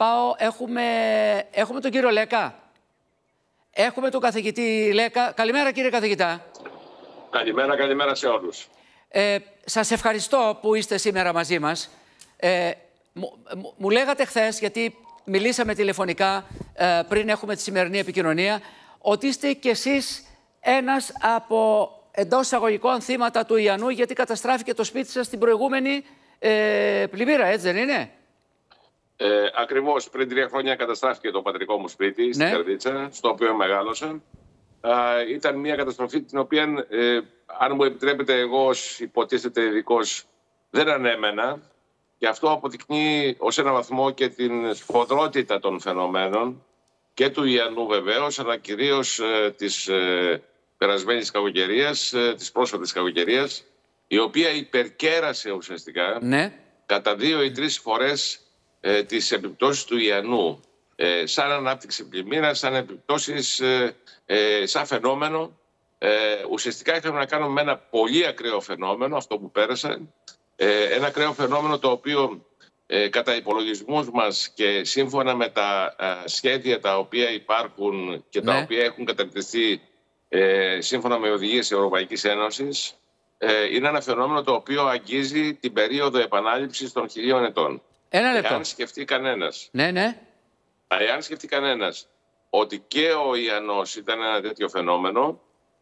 πάω, έχουμε τον κύριο Λέκα. Έχουμε τον καθηγητή Λέκα. Καλημέρα κύριε καθηγητά. Καλημέρα σε όλους. Σας ευχαριστώ που είστε σήμερα μαζί μας. Μου λέγατε χθες, γιατί μιλήσαμε τηλεφωνικά πριν έχουμε τη σημερινή επικοινωνία, ότι είστε κι εσείς ένας από εντός εισαγωγικών θύματα του Ιαννού, γιατί καταστράφηκε το σπίτι σας στην προηγούμενη πλημμύρα, έτσι δεν είναι? Ακριβώς, πριν 3 χρόνια καταστράφηκε το πατρικό μου σπίτι, στην Καρδίτσα, στο οποίο μεγάλωσα. Ήταν μια καταστροφή την οποία, αν μου επιτρέπετε, εγώ ως υποτίθεται ειδικός δεν ανέμενα. Και αυτό αποδεικνύει ως ένα βαθμό και την σφοδρότητα των φαινομένων και του Ιαννού βεβαίως, αλλά κυρίως της περασμένης κακοκαιρίας, της πρόσφατης κακοκαιρίας, η οποία υπερκέρασε ουσιαστικά κατά 2 ή 3 φορές τις επιπτώσεις του Ιαννού. Σαν ανάπτυξη πλημμύρα, σαν επιπτώσεις, σαν φαινόμενο. Ουσιαστικά είχαμε να κάνουμε με ένα πολύ ακραίο φαινόμενο, αυτό που πέρασε. Ένα ακραίο φαινόμενο το οποίο κατά υπολογισμούς μας και σύμφωνα με τα σχέδια τα οποία υπάρχουν και τα οποία έχουν καταρτιστεί σύμφωνα με οδηγίες της Ευρωπαϊκής Ένωσης, είναι ένα φαινόμενο το οποίο αγγίζει την περίοδο επανάληψης των 1000 ετών. Ένα λεπτό. Εάν σκεφτεί κανένας, εάν σκεφτεί κανένας ότι και ο Ιαννός ήταν ένα τέτοιο φαινόμενο,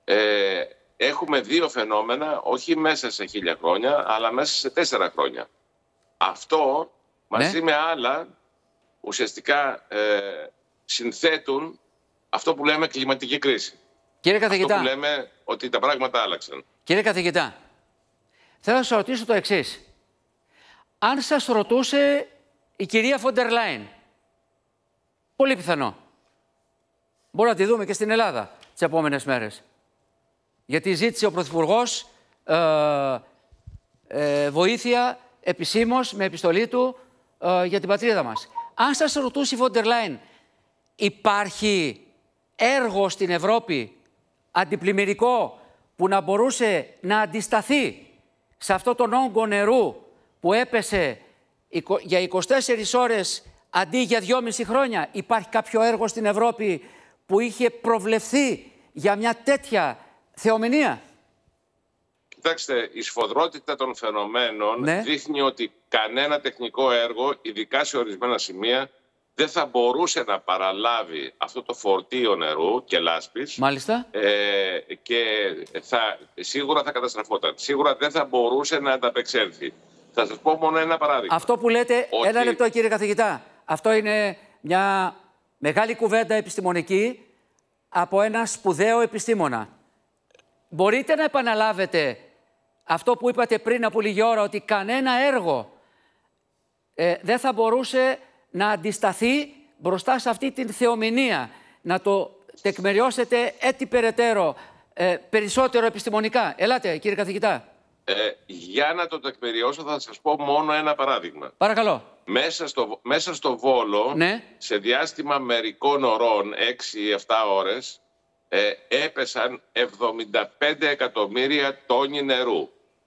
έχουμε 2 φαινόμενα, όχι μέσα σε 1000 χρόνια, αλλά μέσα σε 4 χρόνια. Αυτό, μαζί με άλλα, ουσιαστικά συνθέτουν αυτό που λέμε κλιματική κρίση. Κύριε καθηγητά, αυτό που λέμε ότι τα πράγματα άλλαξαν. Κύριε καθηγητά, θέλω να σας ρωτήσω το εξής. Αν σας ρωτούσε η κυρία Φοντερ Λάιν, πολύ πιθανό, μπορεί να τη δούμε και στην Ελλάδα τις επόμενες μέρες, γιατί ζήτησε ο Πρωθυπουργός βοήθεια επισήμως με επιστολή του για την πατρίδα μας. Αν σας ρωτούσε η Φοντερ Λάιν, υπάρχει έργο στην Ευρώπη αντιπλημμυρικό που να μπορούσε να αντισταθεί σε αυτό τον όγκο νερού που έπεσε για 24 ώρες αντί για 2,5 χρόνια? Υπάρχει κάποιο έργο στην Ευρώπη που είχε προβλεφθεί για μια τέτοια θεομηνία? Κοιτάξτε, η σφοδρότητα των φαινομένων δείχνει ότι κανένα τεχνικό έργο, ειδικά σε ορισμένα σημεία, δεν θα μπορούσε να παραλάβει αυτό το φορτίο νερού και λάσπης. Μάλιστα. Και σίγουρα θα καταστραφόταν. Σίγουρα δεν θα μπορούσε να ανταπεξέλθει. Θα σας πω μόνο ένα παράδειγμα. Αυτό που λέτε, ένα λεπτό κύριε καθηγητά, αυτό είναι μια μεγάλη κουβέντα επιστημονική από ένα σπουδαίο επιστήμονα. Μπορείτε να επαναλάβετε αυτό που είπατε πριν από λίγη ώρα, ότι κανένα έργο δεν θα μπορούσε να αντισταθεί μπροστά σε αυτή την θεομηνία? Να το τεκμηριώσετε έτσι περαιτέρω, περισσότερο επιστημονικά. Ελάτε κύριε καθηγητά. Για να το τεκμηριώσω θα σας πω μόνο ένα παράδειγμα. Παρακαλώ. Μέσα στο Βόλο, σε διάστημα μερικών ωρών, 6-7 ώρες, έπεσαν 75 εκατομμύρια τόνοι νερού.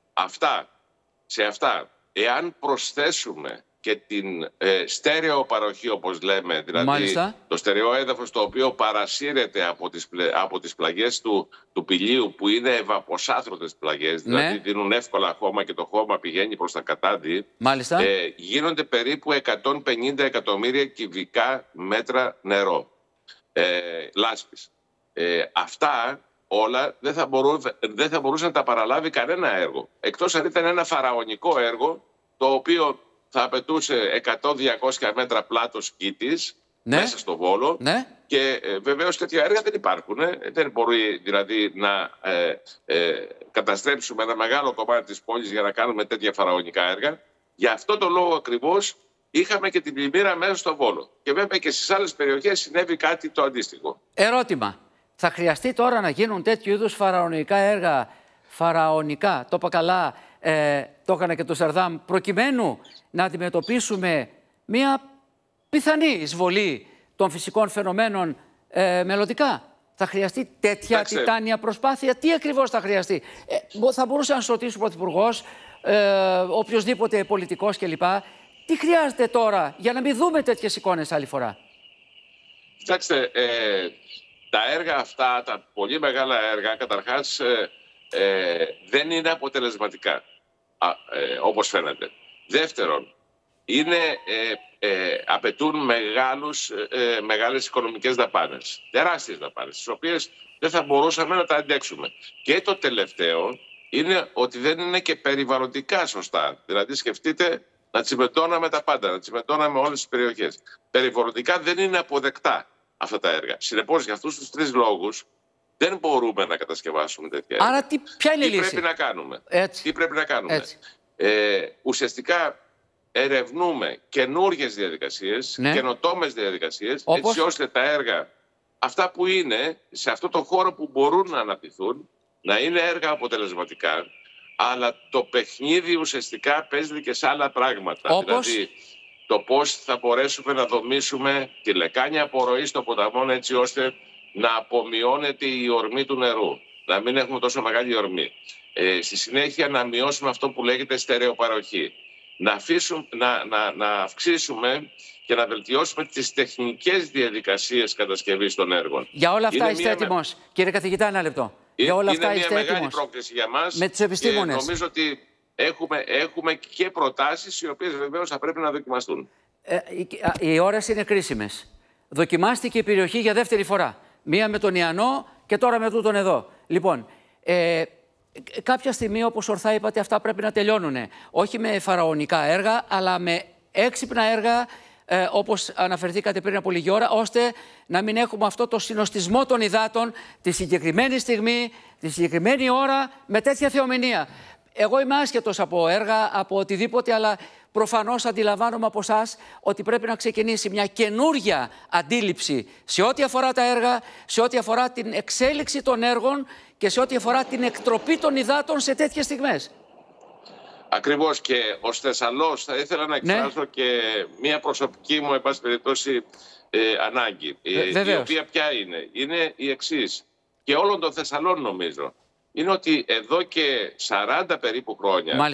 Σε αυτά, εάν προσθέσουμε και την στέρεο παροχή, όπως λέμε, δηλαδή το στερεό έδαφος το οποίο παρασύρεται από τις πλαγιές του πηλίου, που είναι ευαποσάθρωτες πλαγιές, δηλαδή δίνουν εύκολα χώμα και το χώμα πηγαίνει προς τα κατάδυ, γίνονται περίπου 150 εκατομμύρια κυβικά μέτρα νερό, λάσπης. Αυτά όλα δεν θα μπορούσε να τα παραλάβει κανένα έργο, εκτός αν ήταν ένα φαραωνικό έργο, το οποίο θα απαιτούσε 100-200 μέτρα πλάτος κήτης μέσα στο Βόλο. Και βεβαίως τέτοια έργα δεν υπάρχουν. Δεν μπορεί δηλαδή να καταστρέψουμε ένα μεγάλο κομμάτι της πόλης για να κάνουμε τέτοια φαραωνικά έργα. Γι' αυτό το λόγο ακριβώς είχαμε και την πλημμύρα μέσα στο Βόλο. Και βέβαια και στις άλλες περιοχές συνέβη κάτι το αντίστοιχο. Ερώτημα. Θα χρειαστεί τώρα να γίνουν τέτοιου είδους φαραωνικά έργα, το είπα καλά, το έκανα και το Σαρδάμ, προκειμένου να αντιμετωπίσουμε μια πιθανή εισβολή των φυσικών φαινομένων μελλοντικά? Θα χρειαστεί τέτοια τιτάνια προσπάθεια? Τι ακριβώς θα χρειαστεί? Θα μπορούσε να σου ρωτήσει ο Πρωθυπουργός, οποιοσδήποτε πολιτικός κλπ. Τι χρειάζεται τώρα για να μην δούμε τέτοιες εικόνες άλλη φορά? Κοιτάξτε, τα έργα αυτά, τα πολύ μεγάλα έργα, καταρχάς δεν είναι αποτελεσματικά, όπως φαίνεται. Δεύτερον, απαιτούν μεγάλες οικονομικές δαπάνες, τεράστιες δαπάνες, τις οποίες δεν θα μπορούσαμε να τα αντέξουμε. Και το τελευταίο είναι ότι δεν είναι και περιβαλλοντικά σωστά. Δηλαδή σκεφτείτε να τσιμεντώναμε τα πάντα, να τσιμεντώναμε όλες τις περιοχές. Περιβαλλοντικά δεν είναι αποδεκτά αυτά τα έργα. Συνεπώς, για αυτούς τους τρεις λόγους δεν μπορούμε να κατασκευάσουμε τέτοια έργα. Άρα ποια είναι η λύση? Πρέπει να κάνουμε. Έτσι. Τι πρέπει να κάνουμε? Έτσι. Ουσιαστικά ερευνούμε καινούργιες διαδικασίες, καινοτόμες διαδικασίες, έτσι ώστε τα έργα αυτά που είναι σε αυτό το χώρο που μπορούν να αναπτυχθούν να είναι έργα αποτελεσματικά, αλλά το παιχνίδι ουσιαστικά παίζει και σε άλλα πράγματα. Δηλαδή το πώς θα μπορέσουμε να δομήσουμε τη λεκάνη απορροής των ποταμών έτσι ώστε να απομειώνεται η ορμή του νερού, να μην έχουμε τόσο μεγάλη ορμή. Στη συνέχεια να μειώσουμε αυτό που λέγεται στερεοπαροχή. Να αυξήσουμε και να βελτιώσουμε τις τεχνικές διαδικασίες κατασκευής των έργων. Για όλα αυτά είστε έτοιμος, κύριε καθηγητά, ένα λεπτό. Για όλα αυτά είστε έτοιμος? Είναι μια μεγάλη πρόκληση για μας. Με τους επιστήμονες. Νομίζω ότι έχουμε και προτάσεις οι οποίες βεβαίως θα πρέπει να δοκιμαστούν. Οι ώρες είναι κρίσιμες. Δοκιμάστηκε η περιοχή για δεύτερη φορά. Μία με τον Ιαννό και τώρα με τούτον εδώ. Λοιπόν, κάποια στιγμή, όπως ορθά είπατε, αυτά πρέπει να τελειώνουν. Όχι με φαραωνικά έργα, αλλά με έξυπνα έργα, όπως αναφερθήκατε πριν από λίγη ώρα, ώστε να μην έχουμε αυτό το συνοστισμό των υδάτων τη συγκεκριμένη στιγμή, τη συγκεκριμένη ώρα, με τέτοια θεομηνία. Εγώ είμαι άσχετος από έργα, από οτιδήποτε, αλλά προφανώς αντιλαμβάνομαι από εσάς ότι πρέπει να ξεκινήσει μια καινούργια αντίληψη σε ό,τι αφορά τα έργα, σε ό,τι αφορά την εξέλιξη των έργων και σε ό,τι αφορά την εκτροπή των υδάτων σε τέτοιες στιγμές. Ακριβώς, και ως Θεσσαλός θα ήθελα να εκφράσω και μια προσωπική μου, εν πάση περιπτώσει, ανάγκη. Η οποία ποια είναι? Είναι η εξής, και όλων των Θεσσαλών νομίζω. Είναι ότι εδώ και 40 περίπου χρόνια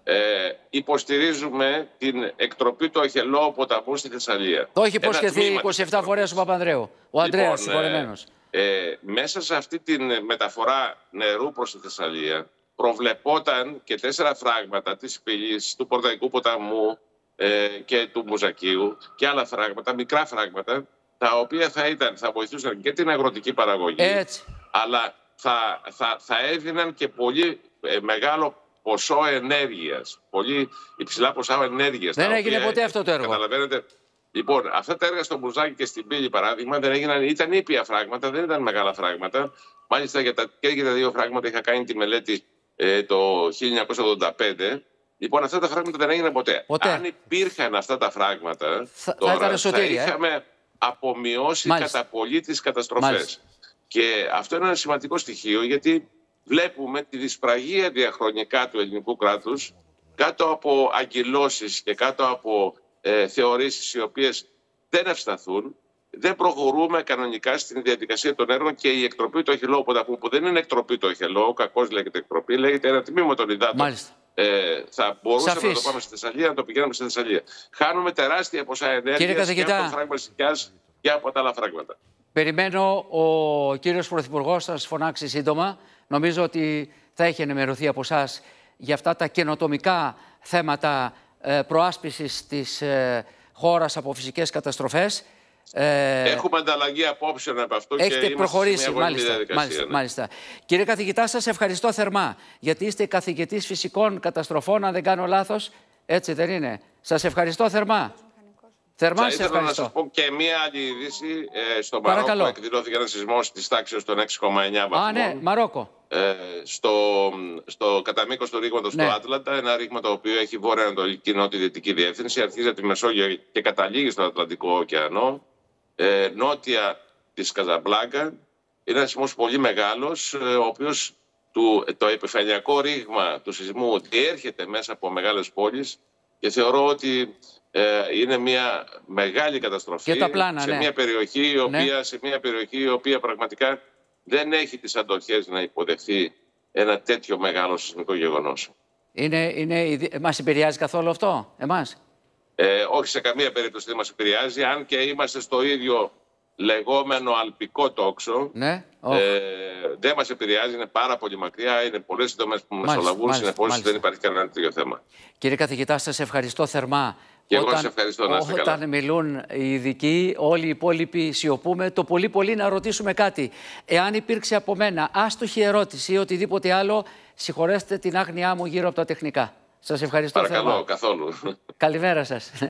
υποστηρίζουμε την εκτροπή του Αχελώου ποταμού στη Θεσσαλία. Το έχει υποσχεθεί 27 φορές ο Παπανδρέου, ο Ανδρέας συγχωρεμένος. Μέσα σε αυτή τη μεταφορά νερού προς τη Θεσσαλία προβλεπόταν και 4 φράγματα της Πύλης, του Πορταϊκού ποταμού και του Μουζακίου και άλλα φράγματα, μικρά φράγματα, τα οποία θα βοηθούσαν και την αγροτική παραγωγή, αλλά θα έδιναν και πολύ μεγάλο ποσό ενέργειας, πολύ υψηλά ποσά ενέργειας. Δεν έγινε ποτέ αυτό το έργο. Καταλαβαίνετε. Λοιπόν, αυτά τα έργα στο Μπουζάκι και στην Πύλη, παράδειγμα, δεν έγιναν, ήταν ήπια φράγματα, δεν ήταν μεγάλα φράγματα. Μάλιστα και για τα 2 φράγματα είχα κάνει τη μελέτη το 1985. Λοιπόν, αυτά τα φράγματα δεν έγιναν ποτέ. Αν υπήρχαν αυτά τα φράγματα, τώρα θα είχαμε απομειώσει κατά πολύ τις καταστροφές. Και αυτό είναι ένα σημαντικό στοιχείο, γιατί βλέπουμε τη δυσπραγία διαχρονικά του ελληνικού κράτους κάτω από αγκυλώσεις και κάτω από θεωρήσεις οι οποίες δεν ευσταθούν. Δεν προχωρούμε κανονικά στην διαδικασία των έργων, και η εκτροπή του Αχελώου ποταμού, που δεν είναι εκτροπή του Αχελώου, κακώς λέγεται εκτροπή, λέγεται ένα τμήμα των υδάτων. Θα μπορούσαμε να το πάμε στη Θεσσαλία, να το πηγαίνουμε στη Θεσσαλία. Χάνουμε τεράστια ποσά ενέργειας και από το φράγμα Σικιάς και από τα άλλα φράγματα. Περιμένω ο κύριος Πρωθυπουργός σας φωνάξει σύντομα. Νομίζω ότι θα έχει ενημερωθεί από εσάς για αυτά τα καινοτομικά θέματα προάσπισης της χώρας από φυσικές καταστροφές. Έχουμε ανταλλαγή απόψεων από αυτό. Έχετε και προχωρήσει, μάλιστα. Μάλιστα. Κύριε καθηγητά, σας ευχαριστώ θερμά, γιατί είστε καθηγητής φυσικών καταστροφών, αν δεν κάνω λάθος. Έτσι δεν είναι? Σας ευχαριστώ θερμά. Θα ήθελα να σας πω και μία άλλη είδηση. Στο Μαρόκο εκδηλώθηκε ένα σεισμός της τάξης των 6,9 βαθμών. Ναι, Μαρόκο. Στο κατά μήκος του ρήγματος του Άτλαντα, ένα ρήγμα το οποίο έχει βόρεια-ανατολική νότιο-δυτική διεύθυνση, αρχίζει από τη Μεσόγειο και καταλήγει στον Ατλαντικό ωκεανό, νότια της Καζαμπλάνκα. Είναι ένα σεισμός πολύ μεγάλος, ο οποίος το επιφανειακό ρήγμα του σεισμού διέρχεται μέσα από μεγάλες πόλεις, και θεωρώ ότι είναι μια μεγάλη καταστροφή σε μια περιοχή η οποία πραγματικά δεν έχει τις αντοχές να υποδεχθεί ένα τέτοιο μεγάλο σεισμικό γεγονός. Μας επηρεάζει καθόλου αυτό εμάς? Όχι, σε καμία περίπτωση δεν μας επηρεάζει, αν και είμαστε στο ίδιο λεγόμενο αλπικό τόξο. Ναι. Δεν μας επηρεάζει, είναι πάρα πολύ μακριά, είναι πολλές οι δομές που μεσολαβούν, συνεπώς δεν υπάρχει κανένα τέτοιο θέμα. Κύριε καθηγητά, σας ευχαριστώ θερμά. Και εγώ σας ευχαριστώ, να είστε καλά. Όταν μιλούν οι ειδικοί, όλοι οι υπόλοιποι σιωπούμε. Το πολύ να ρωτήσουμε κάτι. Εάν υπήρξε από μένα άστοχη ερώτηση ή οτιδήποτε άλλο, συγχωρέστε την άγνοιά μου γύρω από τα τεχνικά. Σας ευχαριστώ θερμά. Παρακαλώ, καθόλου. Καλημέρα σας.